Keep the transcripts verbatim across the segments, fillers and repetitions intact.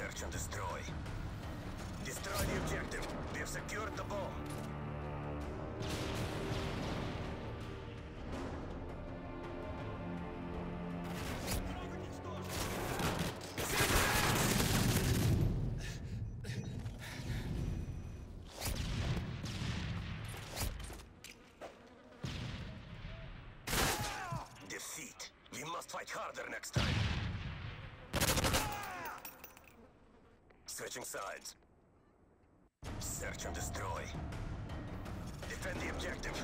Search and destroy. Destroy the objective. We have secured the bomb. Defeat. We must fight harder next time. Switching sides. Search and destroy. Defend the objective.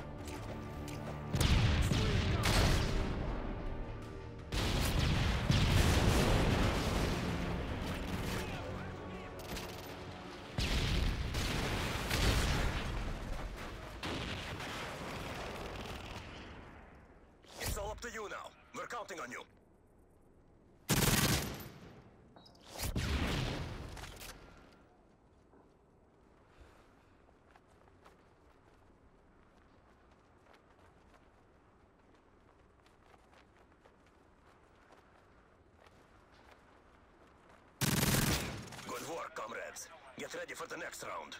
It's all up to you now. We're counting on you. Good work, comrades. Get ready for the next round.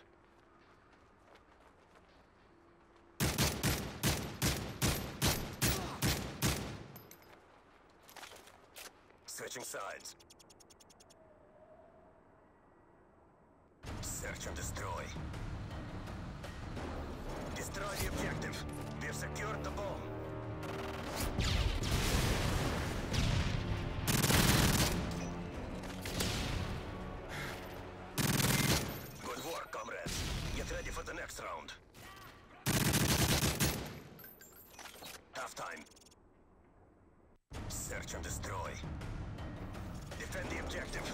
Switching sides. Search and destroy. Destroy the objective. We have secured the bomb. Good work, comrades. Get ready for the next round. Half time. Search and destroy. Defend the objective.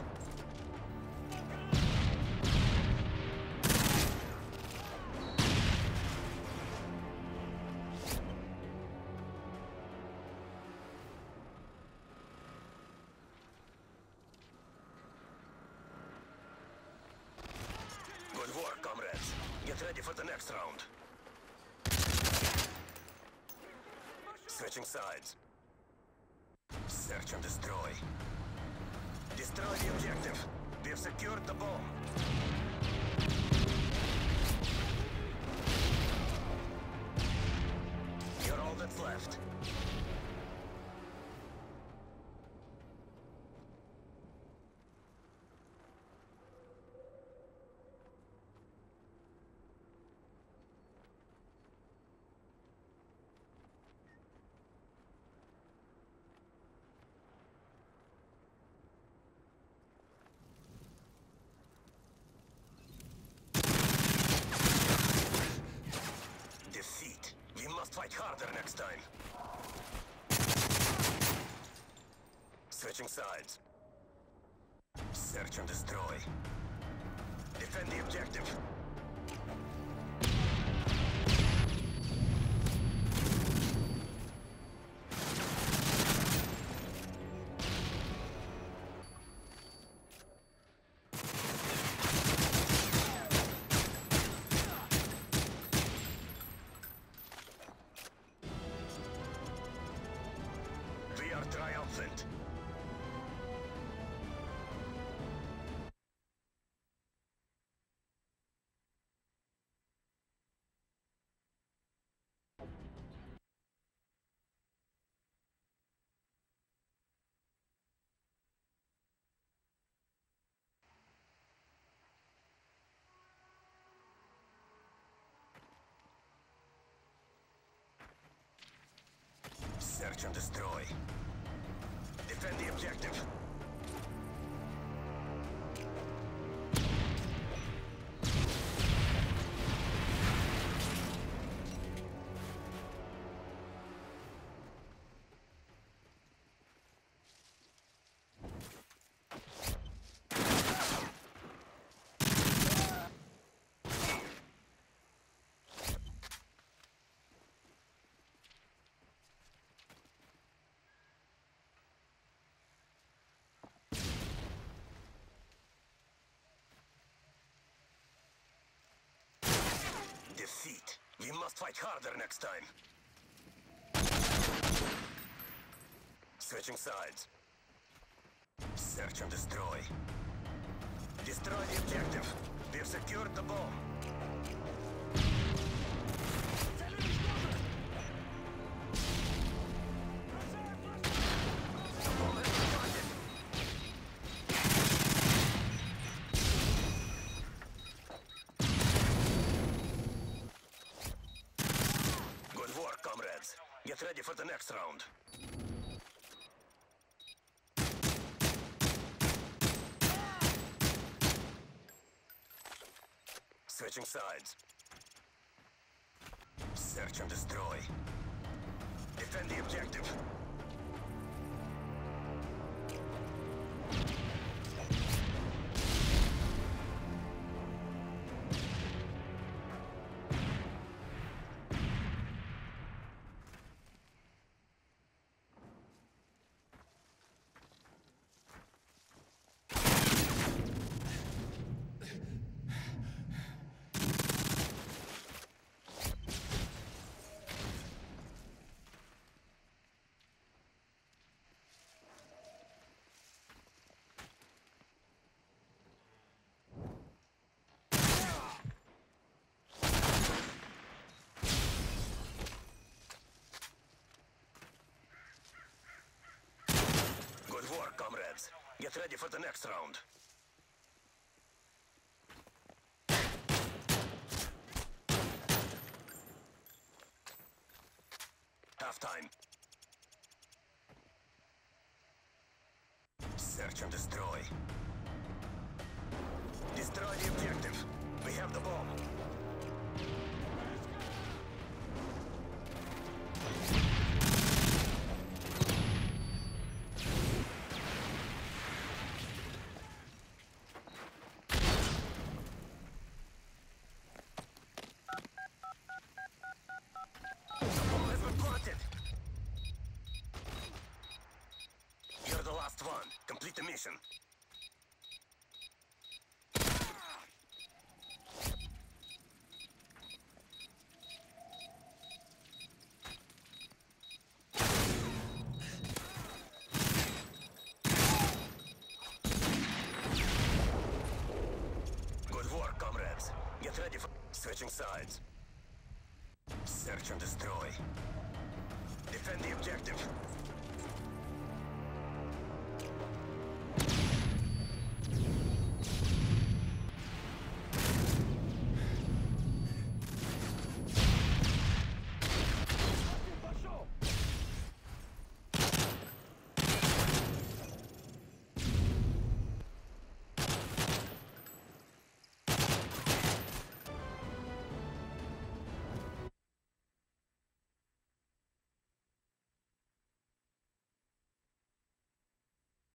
Good work, comrades. Get ready for the next round. Switching sides. Search and destroy. Destroy the objective. We have secured the bomb. You're all that's left. Defeat. We must fight harder next time. Switching sides. Search and destroy. Defend the objective. We are triumphant. Search and destroy. Defend the objective. Defeat. We must fight harder next time. Switching sides. Search and destroy. Destroy the objective. We have secured the bomb. The bomb has been planted. Good work, comrades. Get ready for the next round. Switching sides. Search and destroy. Defend the objective. Good work, comrades. Get ready for the next round. Half time. Search and destroy. Destroy the objective. We have the bomb. You're the last one. Complete the mission. Good work, comrades. Get ready for switching sides. Search and destroy. Defend the objective.